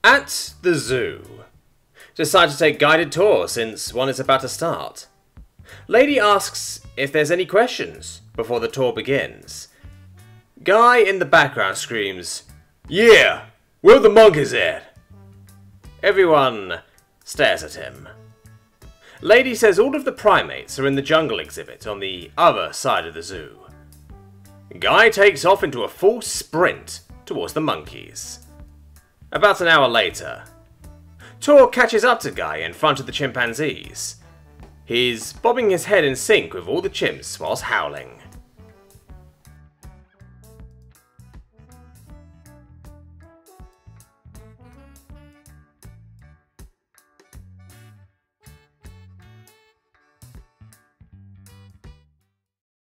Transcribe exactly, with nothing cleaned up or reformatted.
At the zoo. Decide to take guided tour since one is about to start. Lady asks if there's any questions before the tour begins. Guy in the background screams, "Yeah! Where the monkeys at?" Everyone stares at him. Lady says all of the primates are in the jungle exhibit on the other side of the zoo. Guy takes off into a full sprint towards the monkeys. About an hour later, Tor catches up to Guy in front of the chimpanzees. He's bobbing his head in sync with all the chimps whilst howling.